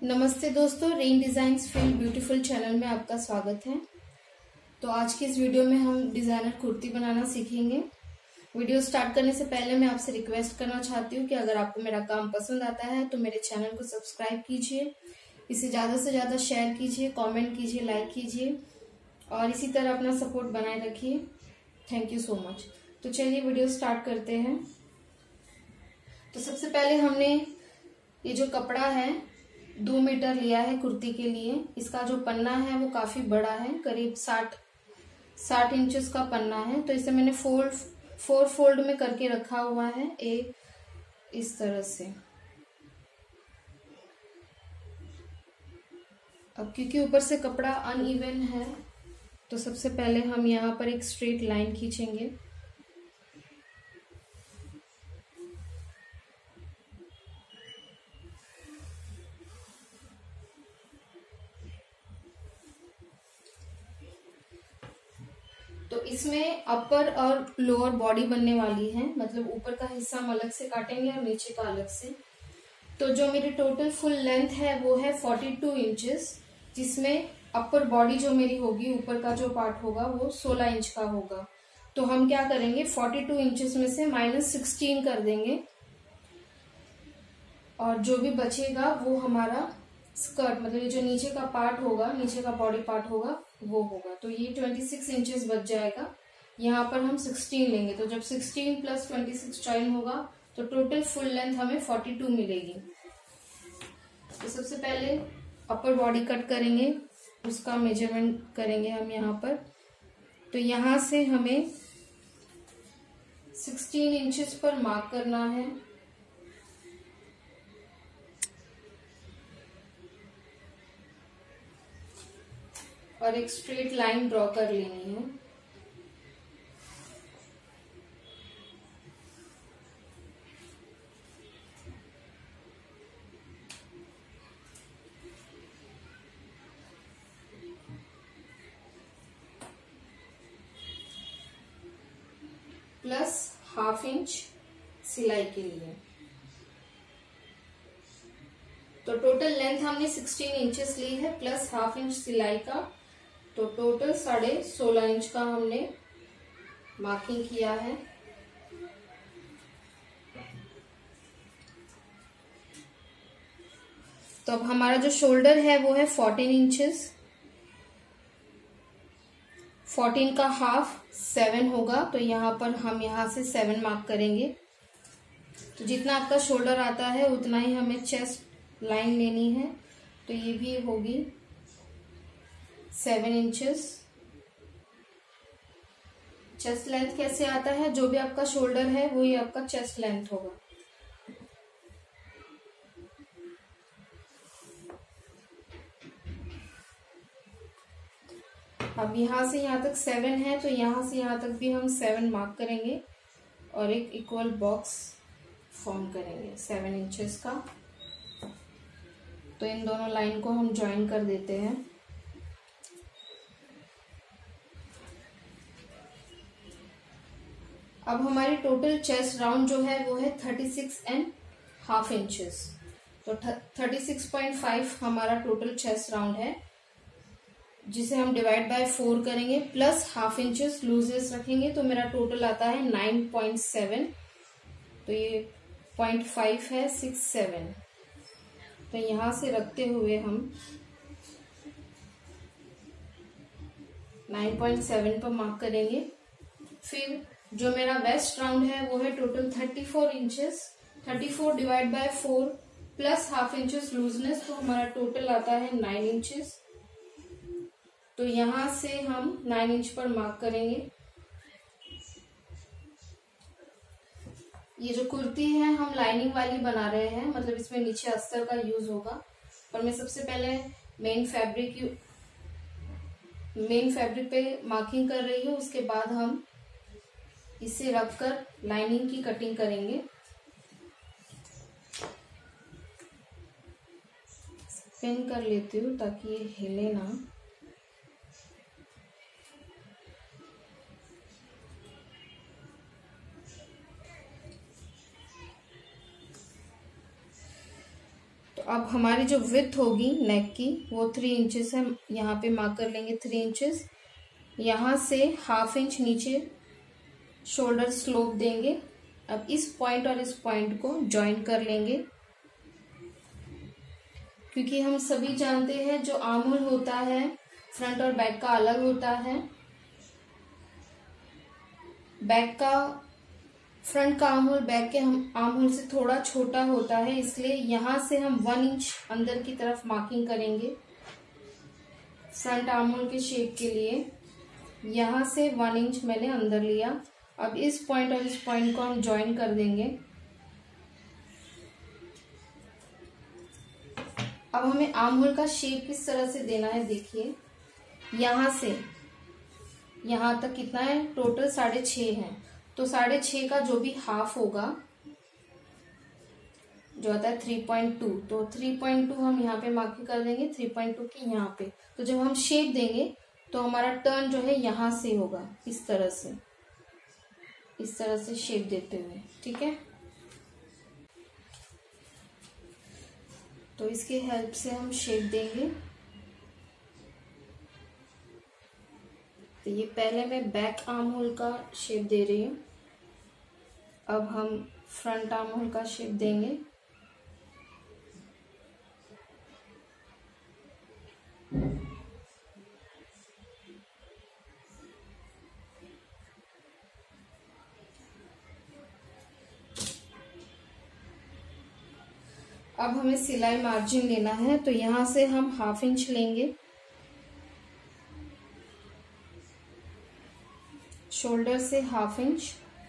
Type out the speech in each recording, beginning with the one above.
नमस्ते दोस्तों, rain designs feel beautiful channel में आपका स्वागत है। तो आज की इस वीडियो में हम डिजाइनर कुर्ती बनाना सीखेंगे। वीडियो स्टार्ट करने से पहले मैं आपसे रिक्वेस्ट करना चाहती हूँ कि अगर आपको मेरा काम पसंद आता है तो मेरे चैनल को सब्सक्राइब कीजिए, इसे ज्यादा से ज्यादा शेयर कीजिए, कॉमेंट कीजिए, लाइक कीजिए और इसी तरह अपना सपोर्ट बनाए रखिए। Thank you so much. तो चलिए वीडियो स्टार्ट करते हैं। तो सबसे पहले हमने ये जो कपड़ा है 2 मीटर लिया है कुर्ती के लिए। इसका जो पन्ना है वो काफी बड़ा है, करीब 60 इंचेस का पन्ना है। तो इसे मैंने फोर फोल्ड में करके रखा हुआ है, एक इस तरह से। अब क्योंकि ऊपर से कपड़ा अनइवन है तो सबसे पहले हम यहाँ पर एक स्ट्रेट लाइन खींचेंगे। तो इसमें अपर और लोअर बॉडी बनने वाली है, मतलब ऊपर का हिस्सा हम अलग से काटेंगे और नीचे का अलग से। तो जो मेरी टोटल फुल लेंथ है वो है 42 इंचेस, जिसमें अपर बॉडी जो मेरी होगी, ऊपर का जो पार्ट होगा वो 16 इंच का होगा। तो हम क्या करेंगे, 42 इंचेस में से -16 कर देंगे और जो भी बचेगा वो हमारा स्कर्ट, मतलब ये जो नीचे का पार्ट होगा, नीचे का बॉडी पार्ट होगा वो होगा। तो ये 26 इंचेस बच जाएगा। यहाँ पर हम 16 लेंगे, तो जब 16 प्लस 26 ज्वाइन होगा तो टोटल फुल लेंथ हमें 42 मिलेगी। तो सबसे पहले अपर बॉडी कट करेंगे, उसका मेजरमेंट करेंगे हम यहाँ पर। तो यहाँ से हमें 16 इंचेस पर मार्क करना है और एक स्ट्रेट लाइन ड्रॉ कर लेनी है। प्लस ½ इंच सिलाई के लिए। तो टोटल लेंथ हमने 16 इंचेस ली है प्लस ½ इंच सिलाई का, तो टोटल 16.5 इंच का हमने मार्किंग किया है। तो अब हमारा जो शोल्डर है वो है 14 इंचेस। 14 का हाफ 7 होगा, तो यहाँ पर हम यहाँ से 7 मार्क करेंगे। तो जितना आपका शोल्डर आता है उतना ही हमें चेस्ट लाइन लेनी है। तो ये भी होगी 7 इंचेस। चेस्ट लेंथ कैसे आता है, जो भी आपका शोल्डर है वही आपका चेस्ट लेंथ होगा। अब यहाँ से यहाँ तक 7 है, तो यहाँ से यहाँ तक भी हम 7 मार्क करेंगे और एक इक्वल बॉक्स फॉर्म करेंगे 7 इंचेस का। तो इन दोनों लाइन को हम ज्वाइन कर देते हैं। अब हमारी टोटल चेस्ट राउंड जो है वो है 36.5 इंचेस। तो 36.5 हमारा टोटल चेस्ट राउंड है, जिसे हम डिवाइड बाय 4 करेंगे, प्लस ½ इंचेस लूजेस रखेंगे, तो मेरा टोटल आता है 9.7। तो ये 0.5 है, 67। तो यहां से रखते हुए हम 9.7 पर मार्क करेंगे। फिर जो मेरा वेस्ट राउंड है वो है total 34 inches. 34 divide by 4 plus ½ inches looseness, तो हमारा टोटल आता है 9 इंचेस। तो यहां से हम 9 इंच पर मार्क करेंगे। ये जो कुर्ती है हम लाइनिंग वाली बना रहे हैं, मतलब इसमें नीचे अस्तर का यूज होगा। पर मैं सबसे पहले मेन फैब्रिक पे मार्किंग कर रही हूँ, उसके बाद हम इसे रखकर लाइनिंग की कटिंग करेंगे। पिन कर लेती हूँ ताकि ये हिले ना। तो अब हमारी जो विड्थ होगी नेक की वो 3 इंचेस है, यहाँ पे मार्क कर लेंगे 3 इंचेस। यहाँ से 1/2 इंच नीचे शोल्डर स्लोप देंगे। अब इस पॉइंट और इस पॉइंट को ज्वाइन कर लेंगे, क्योंकि हम सभी जानते हैं जो आर्म होल होता है फ्रंट और बैक का अलग होता है। बैक का फ्रंट का आर्म होल बैक के आर्म होल से थोड़ा छोटा होता है, इसलिए यहाँ से हम 1 इंच अंदर की तरफ मार्किंग करेंगे फ्रंट आर्म होल के शेप के लिए। यहाँ से 1 इंच मैंने अंदर लिया। अब इस पॉइंट और इस पॉइंट को हम ज्वाइन कर देंगे। अब हमें आर्म होल का शेप किस तरह से देना है, देखिए यहाँ से यहाँ तक कितना है, टोटल 6.5 है। तो 6.5 का जो भी हाफ होगा जो आता है 3.2, तो 3.2 हम यहाँ पे मार्क कर देंगे, 3.2 की यहाँ पे। तो जब हम शेप देंगे तो हमारा टर्न जो है यहाँ से होगा, इस तरह से शेप देते हुए, ठीक है। तो इसकी हेल्प से हम शेप देंगे। तो ये पहले मैं बैक आर्म होल का शेप दे रही हूँ, अब हम फ्रंट आर्म होल का शेप देंगे। अब हमें सिलाई मार्जिन लेना है, तो यहाँ से हम 1/2 इंच लेंगे, शोल्डर से 1/2 इंच,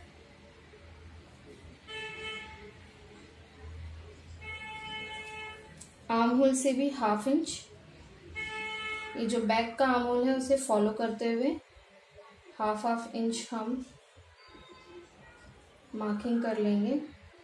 आर्म होल से भी 1/2 इंच। ये जो बैक का आर्म होल है उसे फॉलो करते हुए 1/2 इंच हम मार्किंग कर लेंगे।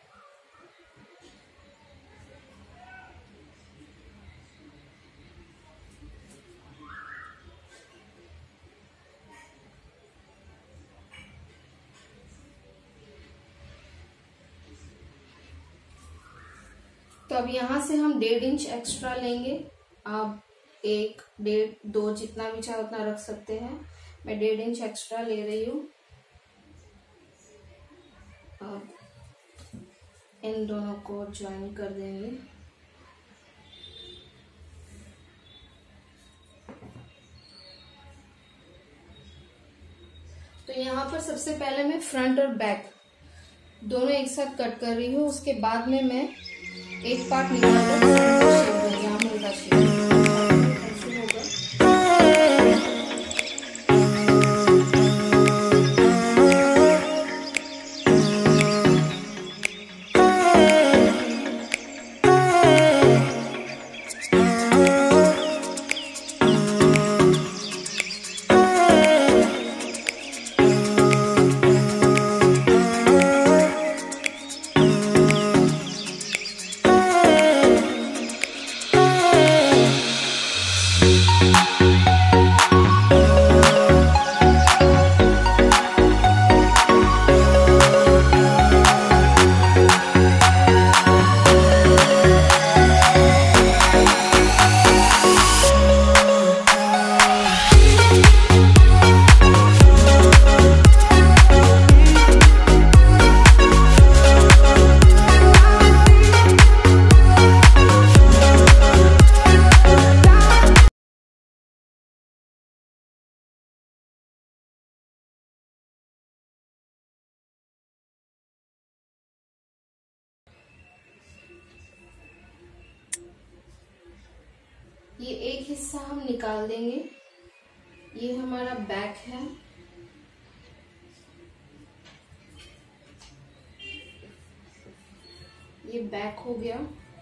तो अब यहाँ से हम 1.5 इंच एक्स्ट्रा लेंगे। आप 1, 1.5, 2 जितना भी चाहे उतना रख सकते हैं। मैं 1.5 इंच एक्स्ट्रा ले रही हूँ। अब इन दोनों को ज्वाइन कर देंगे। तो यहाँ पर सबसे पहले मैं फ्रंट और बैक दोनों एक साथ कट कर रही हूँ, उसके बाद में मैं एक पार्ट निकाल कर फ्रंट का शेप दूंगी, आर्म होल का शेप होगा। ये एक हिस्सा हम निकाल देंगे। ये हमारा बैक है। ये बैक हो गया।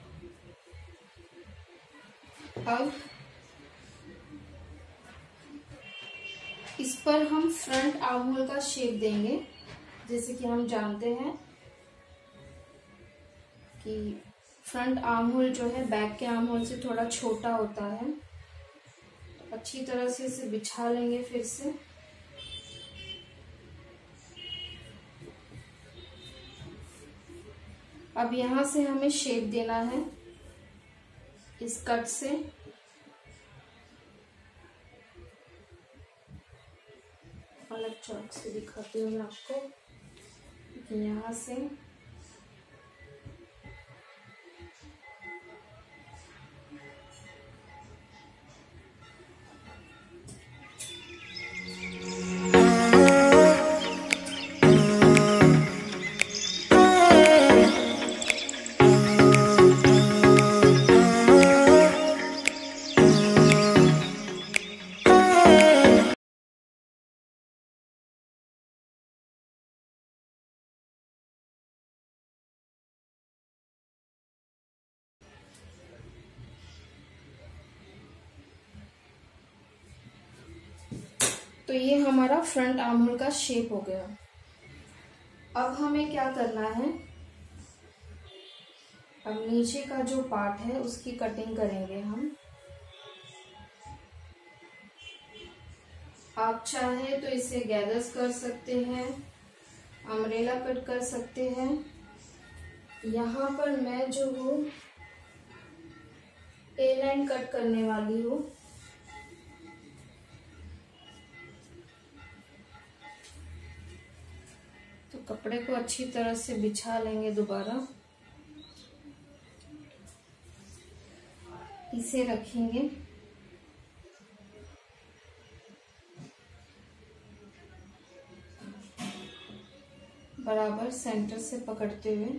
अब इस पर हम फ्रंट आर्म होल का शेप देंगे। जैसे कि हम जानते हैं कि फ्रंट आर्म होल जो है बैक के आर्म होल से थोड़ा छोटा होता है। तो अच्छी तरह से इसे बिछा लेंगे फिर से। अब यहाँ से हमें शेप देना है। इस कट से अलग चौक से दिखाती हूँ मैं आपको। यहाँ से तो ये हमारा फ्रंट आर्म होल का शेप हो गया। अब हमें क्या करना है, अब नीचे का जो पार्ट है उसकी कटिंग करेंगे हम। आप चाहे तो इसे गैदर्स कर सकते हैं, अम्ब्रेला कट कर सकते हैं। यहाँ पर मैं जो हूँ ए लाइन कट करने वाली हूँ। तो कपड़े को अच्छी तरह से बिछा लेंगे दोबारा, इसे रखेंगे। बराबर सेंटर से पकड़ते हुए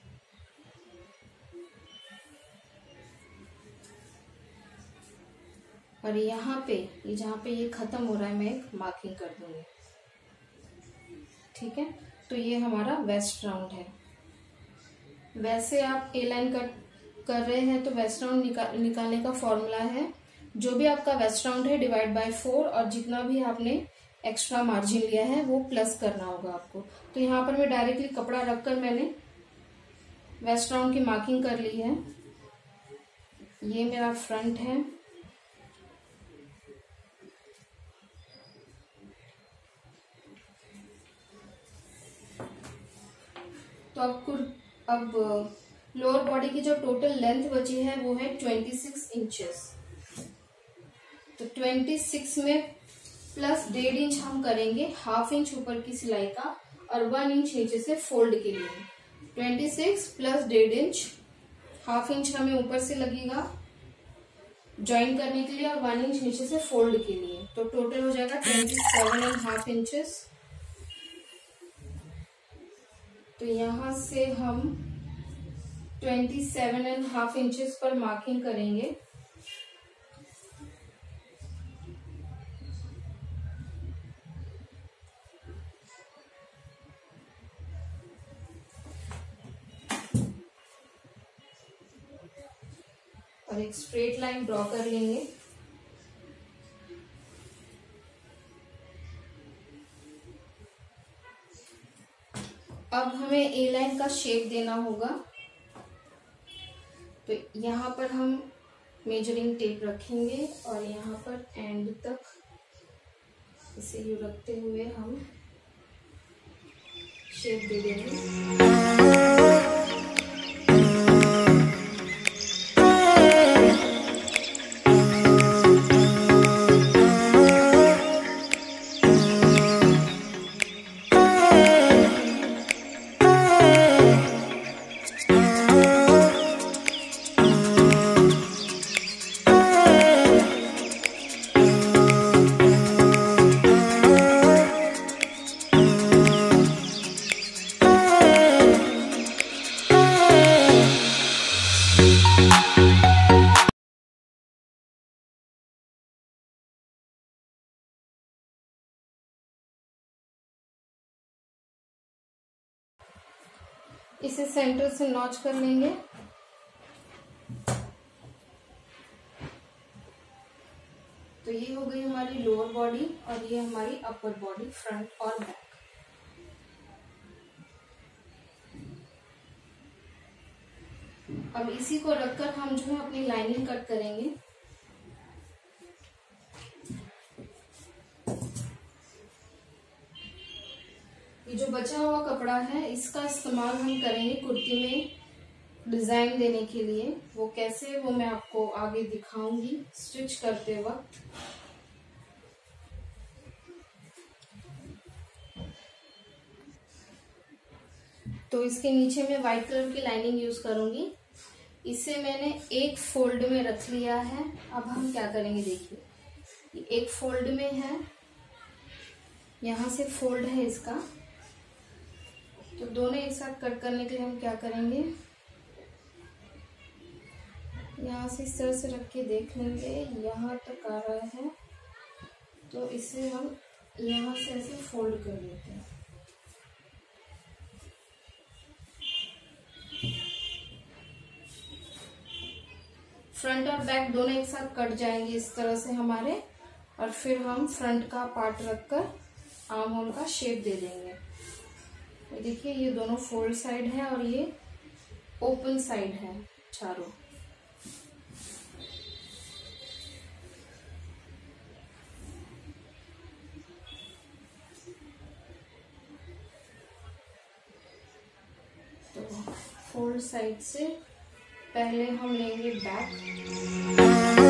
और यहाँ पे ये जहाँ पे ये खत्म हो रहा है मैं एक मार्किंग कर दूंगी। ठीक है, तो ये हमारा वेस्ट राउंड है। वैसे आप ए लाइन कट कर रहे हैं तो वेस्ट राउंड निकालने का फॉर्मूला है, जो भी आपका वेस्ट राउंड है डिवाइड बाय 4 और जितना भी आपने एक्स्ट्रा मार्जिन लिया है वो प्लस करना होगा आपको। तो यहाँ पर मैं डायरेक्टली कपड़ा रखकर मैंने वेस्ट राउंड की मार्किंग कर ली है। ये मेरा फ्रंट है। तो अब लोअर बॉडी की जो टोटल लेंथ बची है वो है 26 इंचेस। तो 26 में प्लस 1.5 इंच हम करेंगे हाफ इंच ऊपर की सिलाई का और 1 इंच नीचे से फोल्ड के लिए। 26 प्लस 1.5 इंच, हाफ इंच हमें ऊपर से लगेगा ज्वाइन करने के लिए और 1 इंच नीचे से फोल्ड के लिए। तो टोटल हो जाएगा 27.5 इंचेस। तो यहाँ से हम 27.5 इंचेस पर मार्किंग करेंगे। और एक स्ट्रेट लाइन ड्रॉ कर लेंगे। अब हमें ए लाइन का शेप देना होगा। तो यहाँ पर हम मेजरिंग टेप रखेंगे और यहाँ पर एंड तक इसे यू रखते हुए हम शेप दे देंगे। इसे सेंटर से नॉच कर लेंगे। तो ये हो गई हमारी लोअर बॉडी और ये हमारी अपर बॉडी, फ्रंट और बैक। अब इसी को रखकर हम जो है अपनी लाइनिंग कट करेंगे। ये जो बचा हुआ कपड़ा है इसका इस्तेमाल हम करेंगे कुर्ती में डिजाइन देने के लिए। वो कैसे, वो मैं आपको आगे दिखाऊंगी स्टिच करते वक्त। तो इसके नीचे मैं व्हाइट कलर की लाइनिंग यूज करूंगी। इसे मैंने एक फोल्ड में रख लिया है। अब हम क्या करेंगे, देखिए एक फोल्ड में है, यहां से फोल्ड है इसका। तो दोनों एक साथ कट करने के लिए हम क्या करेंगे, यहाँ से इस तरह से रख के देख लेंगे, यहाँ तक आ रहा है तो इसे हम यहाँ से ऐसे फोल्ड कर देते हैं। फ्रंट और बैक दोनों एक साथ कट जाएंगे इस तरह से हमारे, और फिर हम फ्रंट का पार्ट रखकर आर्म होल का शेप दे देंगे। तो देखिए ये दोनों फोल्ड साइड है और ये ओपन साइड है चारों। तो फोल्ड साइड से पहले हम लेंगे बैक।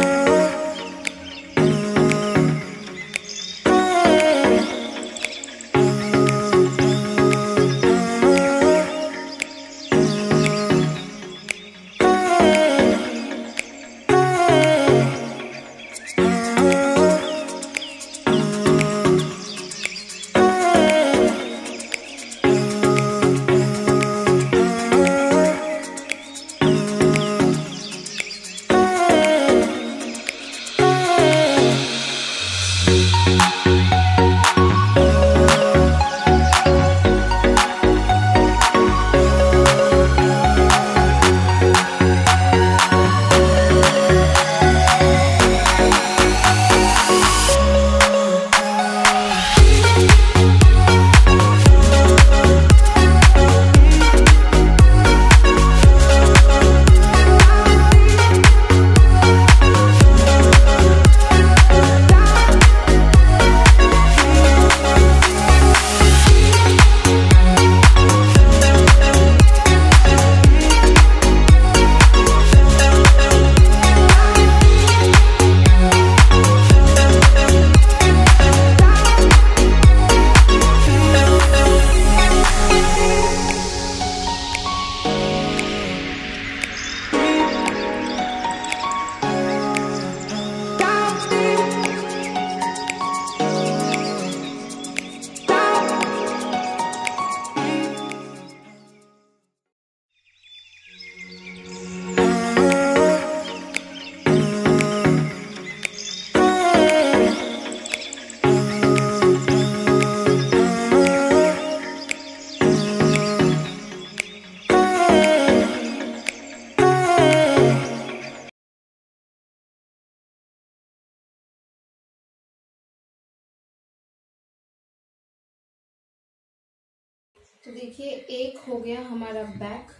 तो देखिए एक हो गया हमारा बैक।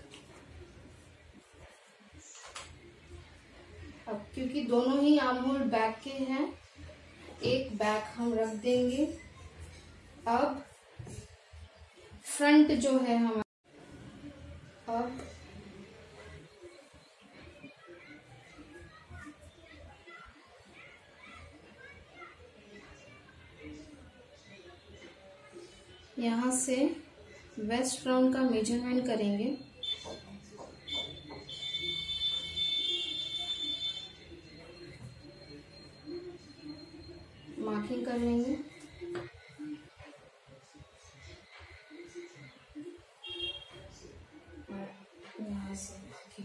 अब क्योंकि दोनों ही आर्म होल बैक के हैं, एक बैक हम रख देंगे। अब फ्रंट जो है हमारा, अब यहाँ से वेस्ट राउंड का मेजरमेंट करेंगे। मार्किंग कर लेंगे। यहाँ से मार्किंग।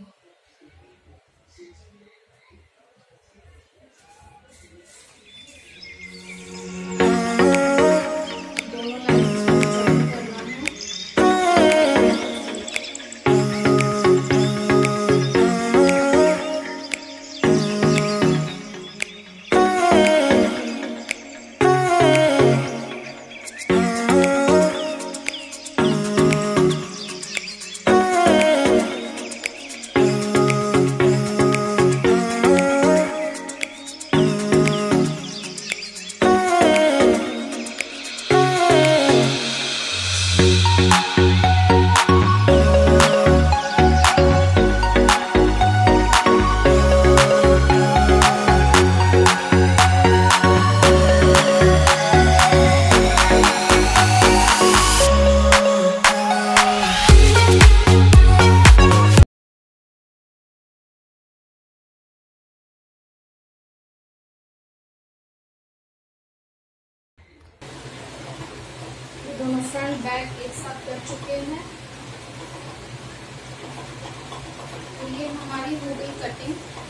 फ्रंट बैक एक साथ कर चुके हैं। तो ये हमारी हो गई कटिंग।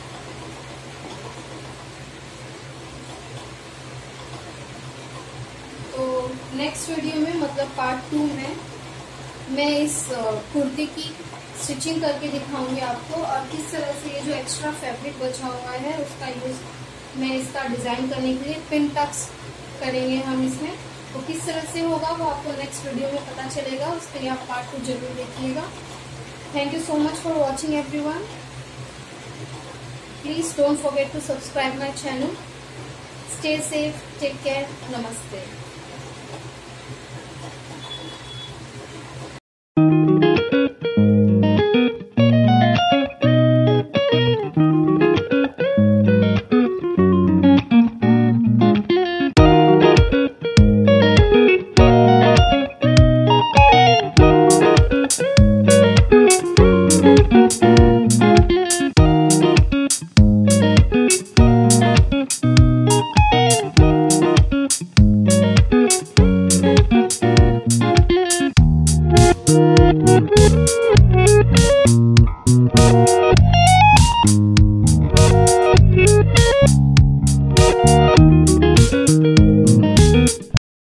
तो नेक्स्ट वीडियो में मतलब पार्ट 2 में मैं इस कुर्ती की स्टिचिंग करके दिखाऊंगी आपको, और किस तरह से ये जो एक्स्ट्रा फैब्रिक बचा हुआ है उसका यूज मैं इसका डिजाइन करने के लिए पिन टक्स करेंगे हम इसमें। तो किस तरह से होगा वो आपको नेक्स्ट वीडियो में पता चलेगा, उसके लिए आप पार्ट 2 जरूर देखिएगा। Thank you so much for watching everyone. Please don't forget to subscribe my channel. Stay safe, take care, नमस्ते।